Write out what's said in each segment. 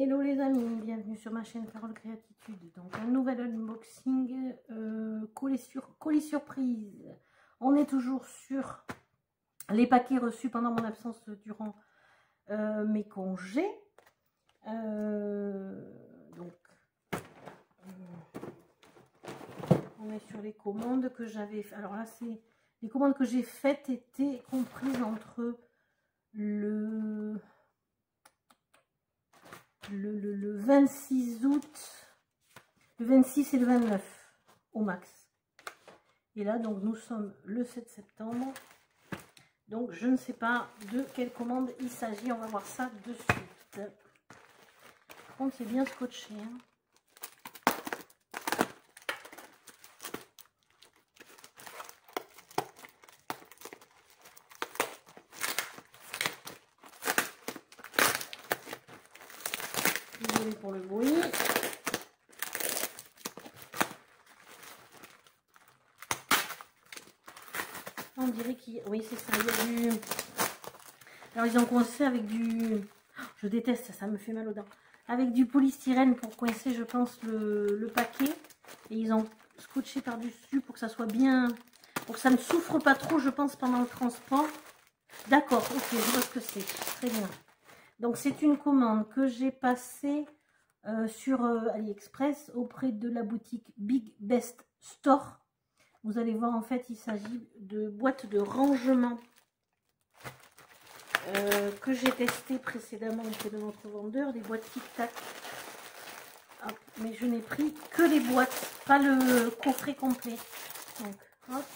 Hello les amis, bienvenue sur ma chaîne Carole Créatitude. Donc un nouvel unboxing colis surprise. On est toujours sur les paquets reçus pendant mon absence durant mes congés. Donc on est sur les commandes que j'avais fait. Alors là, c'est les commandes que j'ai faites étaient comprises entre le 26 août, le 26 et le 29 au max. Et là, donc, nous sommes le 7 septembre. Donc, je ne sais pas de quelle commande il s'agit. On va voir ça de suite. Par contre, c'est bien scotché. Hein. Désolée pour le bruit. On dirait qu'il... Oui, c'est ça. Il y a du... Alors, ils ont coincé avec du... Je déteste ça, ça me fait mal aux dents. Avec du polystyrène pour coincer, je pense, le paquet. Et ils ont scotché par-dessus pour que ça soit bien... Pour que ça ne souffre pas trop, je pense, pendant le transport. D'accord, ok, je vois ce que c'est. Très bien. Donc, c'est une commande que j'ai passée sur AliExpress auprès de la boutique Big Best Store. Vous allez voir, en fait, il s'agit de boîtes de rangement que j'ai testé précédemment auprès de notre vendeur, des boîtes Tic Tac. Hop, mais je n'ai pris que les boîtes, pas le coffret complet. Donc, hop,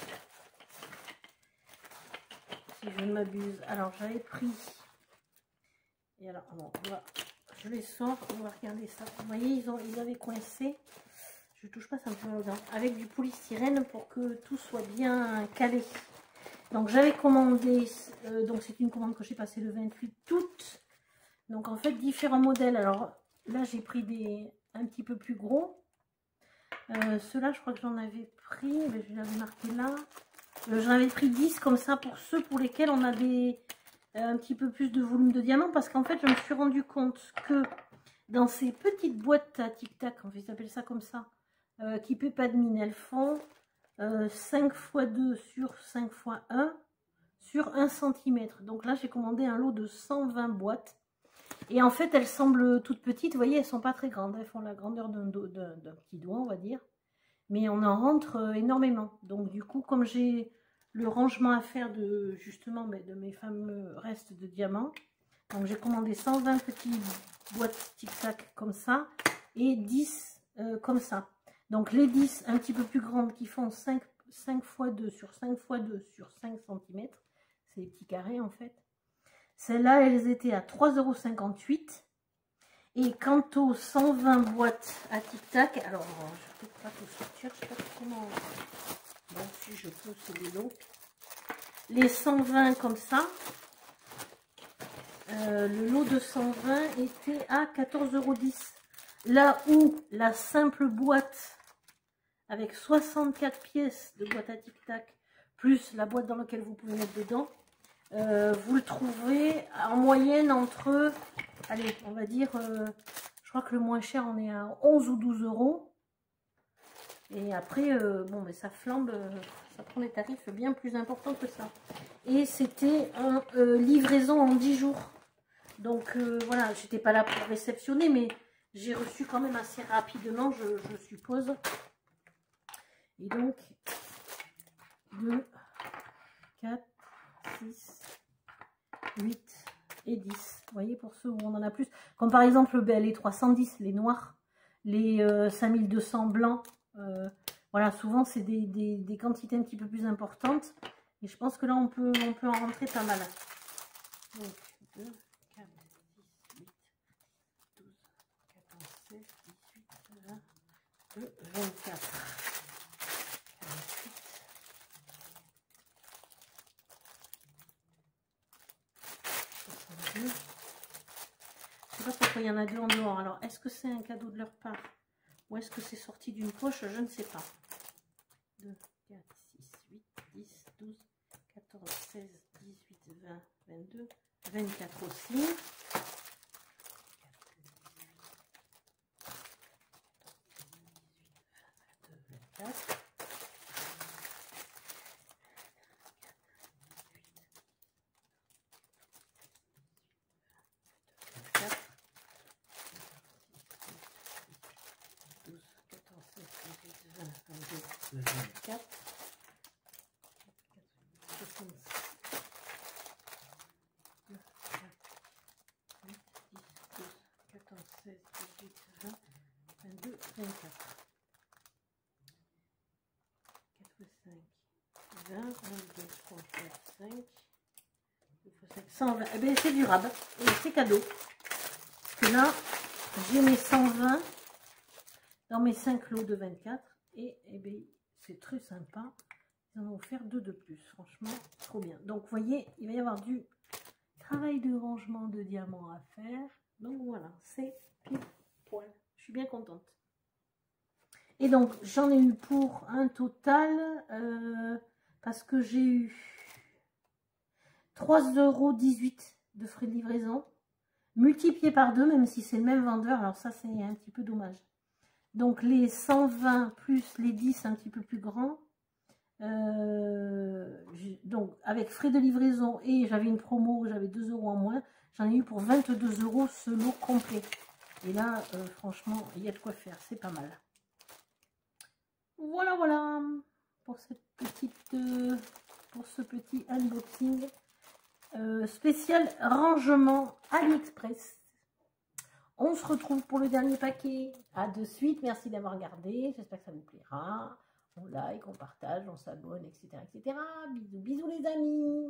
si je ne m'abuse. Alors, j'avais pris... Et alors, bon, voilà, je les sors, on va regarder ça. Vous voyez, ils avaient coincé. Je touche pas, ça me fait mal aux dents. Avec du polystyrène pour que tout soit bien calé. Donc j'avais commandé, donc c'est une commande que j'ai passée le 28 août. Donc en fait différents modèles. Alors là j'ai pris des un petit peu plus gros. Ceux-là je crois que j'en avais pris, mais je l'avais marqué là. J'en avais pris 10 comme ça pour ceux pour lesquels on a des un petit peu plus de volume de diamant. Parce qu'en fait je me suis rendu compte que dans ces petites boîtes à Tic Tac, on va appeler ça comme ça, qui paient pas de mine, elles font 5 x 2 sur 5 x 1 sur 1 cm. Donc là, j'ai commandé un lot de 120 boîtes. Et en fait, elles semblent toutes petites. Vous voyez, elles sont pas très grandes. Elles font la grandeur d'un petit doigt, on va dire. Mais on en rentre énormément. Donc du coup, comme j'ai le rangement à faire de justement de mes fameux restes de diamants, donc j'ai commandé 120 petites boîtes Tic Tac comme ça et 10 comme ça. Donc les 10 un petit peu plus grandes qui font 5 x 2 sur 5 x 2 sur 5 cm. C'est des petits carrés en fait. Celles-là, elles étaient à 3,58 €. Et quant aux 120 boîtes à Tic Tac, alors je ne peux pas tout sortir, je ne sais pas comment... Bon, si je peux, c'est des lots. Les 120 comme ça, le lot de 120 était à 14,10 €. Là où la simple boîte avec 64 pièces de boîte à Tic Tac, plus la boîte dans laquelle vous pouvez mettre dedans, vous le trouvez en moyenne entre, allez, on va dire, je crois que le moins cher, on est à 11 ou 12 €. Et après, bon, mais ça flambe, ça prend des tarifs bien plus importants que ça. Et c'était en livraison en 10 jours. Donc voilà, j'étais pas là pour réceptionner, mais j'ai reçu quand même assez rapidement, je suppose. Et donc, 2, 4, 6, 8 et 10. Vous voyez, pour ceux où on en a plus. Comme par exemple les 310, les noirs, les 5200 blancs. Voilà, souvent c'est des quantités un petit peu plus importantes. Et je pense que là, on peut en rentrer pas mal. Donc, 2, 4, 6, 8, 12, 14, 16, 18, 22, 24. Je ne sais pas pourquoi il y en a deux en dehors. Alors, est-ce que c'est un cadeau de leur part ou est-ce que c'est sorti d'une poche? Je ne sais pas. 2, 4, 6, 8, 10, 12, 14, 16, 18, 20, 22, 24 aussi. 20, 1, 2, 3, 4, 5, 120. Eh bien, c'est durable et c'est cadeau. Parce que là, j'ai mes 120 dans mes 5 lots de 24 et eh bien, c'est très sympa. Ils en ont offert 2 de plus. Franchement, trop bien. Donc, vous voyez, il va y avoir du travail de rangement de diamants à faire. Donc, voilà, c'est pile poil. Je suis bien contente. Et donc, j'en ai eu pour un total, parce que j'ai eu 3,18 € de frais de livraison, multiplié par 2, même si c'est le même vendeur. Alors ça, c'est un petit peu dommage. Donc, les 120 plus les 10 un petit peu plus grands. Donc, avec frais de livraison et j'avais une promo, j'avais 2 € en moins. J'en ai eu pour 22 € ce lot complet. Et là, franchement, il y a de quoi faire. C'est pas mal. Voilà, voilà pour cette petite, pour ce petit unboxing spécial rangement AliExpress. On se retrouve pour le dernier paquet. À de suite. Merci d'avoir regardé. J'espère que ça vous plaira. On like, on partage, on s'abonne, etc., etc. Bisous, bisous les amis.